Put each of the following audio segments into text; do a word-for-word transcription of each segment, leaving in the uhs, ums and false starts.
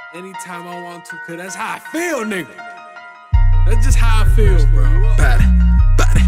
anytime I want to, cause that's how I feel, nigga. That's just how I feel, bro. Body, body.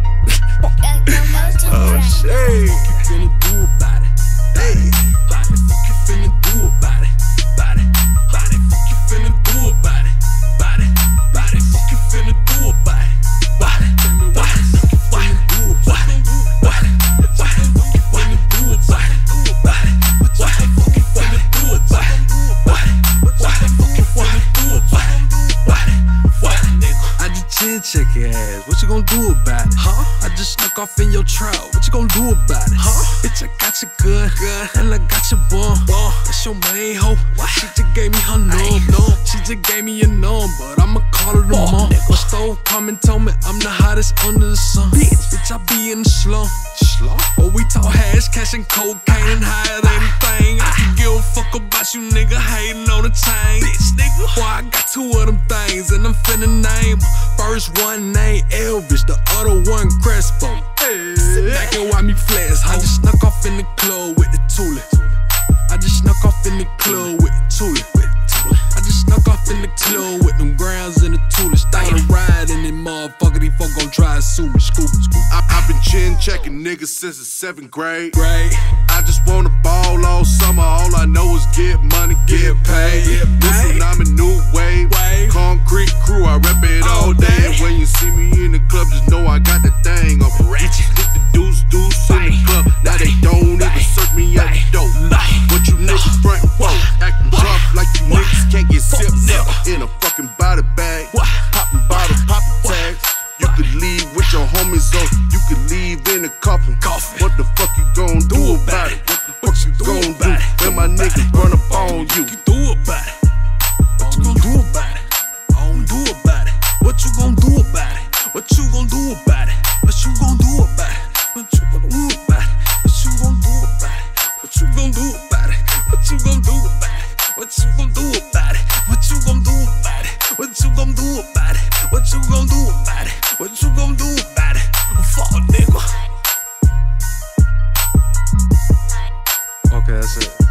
Oh shit. Fuck you finna do about it? Hey, body. Fuck you finna do about it? Body, body. Fuck you finna do about it? Body, body. Fuck you finna do about it? Body, tell me what the fuck you finna do about it? Body, what the fuck you finna do about it? Body, what the fuck you finna do about it? Body, what the fuck you finna do about it? Body, what, nigga? I just chin check your ass. What you gon' do about it? Huh? I just snuck off in your trap. What you gon' do about it? Huh? Bitch, I got you good, good, and I got you born. Bon. That's your main hoe. What? She just gave me her number. She just gave me a number, but I'ma call her the mom. My stove come and told me I'm the hottest under the sun. Bitch, bitch, I be in the slum. Slum? But we talk hash, cash, and cocaine and higher than anything. I can give a fuck about you, nigga, hating on the chain. Bitch, nigga. Boy, I got two of them things, and I'm finna name. First one named Elvis, the other one Crespo. Hey. Sit back and watch me flex, ho. I just snuck off in the club with the Tula. I just snuck off in the club with the Tula. I just snuck off in the club with them grounds and the Tula. Started riding that motherfucker, these folk gon' try to sue me. Scoop, scoop. I, I've been chin checking niggas since the seventh grade. Great. I just wanna ball all summer. All I know is get money, get paid. Listen, I'm a new wave. Wave. Concrete crew, I rep it all, all day. day. And when you see me in the club, just know I got the thing on. Ratchet. Stick the deuce, deuce in the club. Now they don't even search me at the door. But you niggas front and forth, acting tough like you niggas can't get sipped up in a fucking body bag. Popping bottles, popping tags. You could leave with your homies on. You could leave in a coffin. What the fuck you gon' do about it? What the fuck you gon' do when my niggas run up on you? You do about it? What you gon' do about it? I don't do about it. What you gon' do about it? What you gon' do about it? What you gon' do about it? What you gon' do about it? What you gon' do about it? What you gon' do about it? What you gon' do about it? What you gon' do about it? What you gon' do about it? What you gon' do about it? What you gon' do about it? What you gon' do about it? Fuck, nigga. Okay, that's it.